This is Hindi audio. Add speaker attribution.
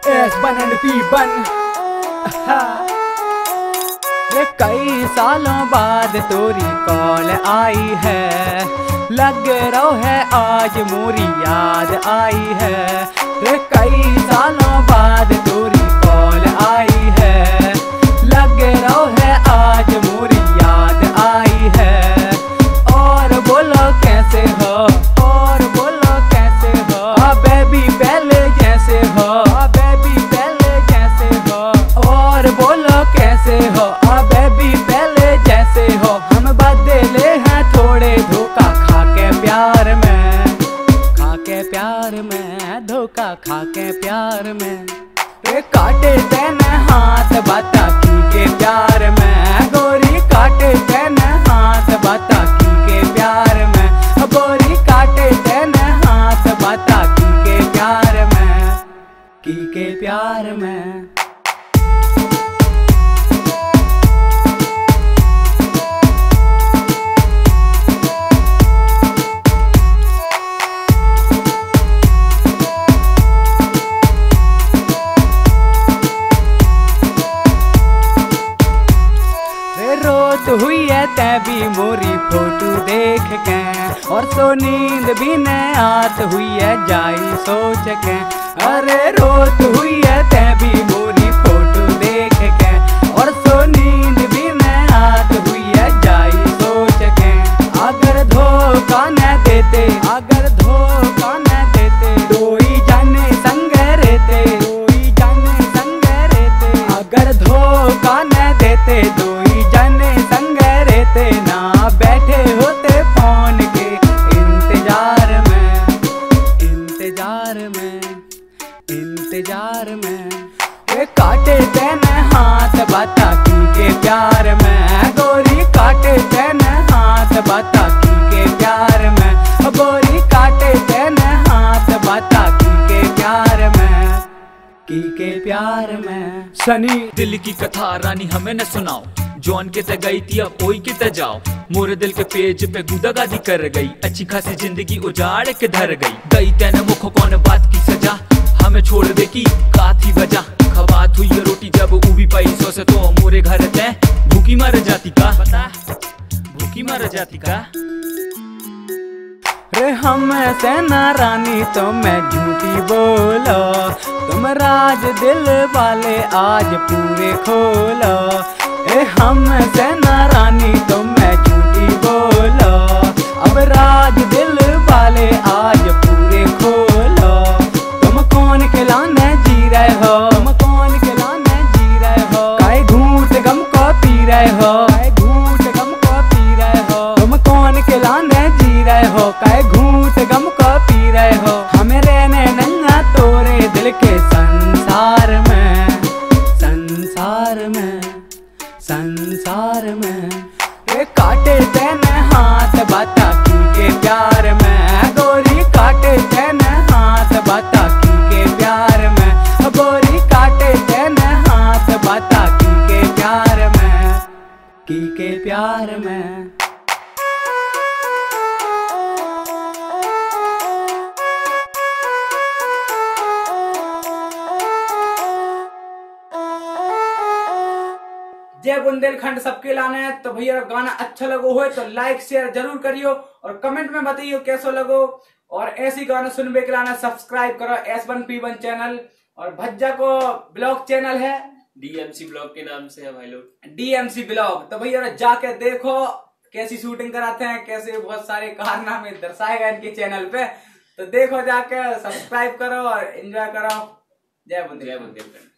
Speaker 1: S1 and P1। ये कई सालों बाद तोरी कॉल आई है, लग रहा है आज मोरी याद आई है। ये कई सालों बाद तोरी कॉल आई है, लग रहा है आज मोरी याद आई है। और बोलो कैसे हो, और बोलो कैसे हो, बेबी पहले जैसे हो, बेबी पहले जैसे हो। और बोलो कैसे हो, बेबी पहले जैसे हो। हम बदले हैं थोड़े धोखा खा के प्यार में, खा के प्यार में, धोखा खा के प्यार में। ये काटे तेने हाथ बता की के प्यार में, गोरी काटे तेने हाथ बता की के प्यार में, गोरी काटे तेने हाथ बता की के प्यार में, की के प्यार में। रोत हुई है तभी मोरी फोटो देख के, और सो नींद भी न आत हुई है जाई सोच के। अरे रोत हुई है तभी मोरी फोटो देख के, और सो नींद भी न आत हुई है जाई सोच के। अगर धोखा न देते, अगर धोखा न देते, दो ही जाने संग रहते, दो ही जाने संग रहते। अगर धोखा न देते, दो ना बैठे होते फोन के इंतजार में, इंतजार में, इंतजार में। ये काटे तेने हाथ बता की के प्यार में, गोरी काटे तेने हाथ बता की के प्यार में, गोरी काटे तेने हाथ बता की के प्यार में, की के प्यार में।
Speaker 2: सनी दिल की कथा रानी हमें न सुनाओ, जॉन के ते गई थी अब कोई के ते जाओ। मोरे दिल के पेज पे गुदागादी कर गई, अच्छी खासी जिंदगी उजाड़ के धर गई तेने मुखो कौन बात की सजा, हमें छोड़ दे की का थी वजह। खबात हुई रोटी जब उभी पैसों से, तो मोरे घर ते भूखी मर जाती का, पता भूखी मर जाती का।
Speaker 1: रे हम से ना रानी तो मैं झूठी बोलो, तुम राज दिल वाले आज पूरे खोलो। ए हम से ना रानी तो मैं झूठी बोलो, अब राज दिल वाले आज पूरे खोलो। तुम कौन खिलाने जी रहे हो, तुम कौन खिलाने जी रहे हो, काहे घूट गम को पी रहे हो, काहे घूट गम को पी रहे हो। तुम कौन खिलाने जी रहे हो, काहे घूट गम को पी रहे हो। हमें रहने नंगा तोरे दिल के संसार में, संसार में, संसार में। ये काटे तेने हाथ बता की के प्यार में, गोरी काटे तेने हाथ बता की के प्यार में, गोरी काटे तेने हाथ बता की के प्यार में, की के प्यार में।
Speaker 3: जय बुंदेलखंड सबके लाने है। तो भैया गाना अच्छा लगो हो तो लाइक शेयर जरूर करियो, और कमेंट में बताइयो कैसो लगो। और ऐसी गाना सुनबे के लाना सब्सक्राइब करो S1 P1 चैनल, और भज्जा को ब्लॉग चैनल है
Speaker 2: DMC ब्लॉग के नाम से है भाई लोग,
Speaker 3: DMC ब्लॉग। तो भैया जाके देखो कैसी शूटिंग कराते हैं, कैसे बहुत सारे कारनामे दर्शाए गए इनके चैनल पे। तो देखो जाके, सब्सक्राइब करो और एंजॉय करो। जय बुंदेलखंड।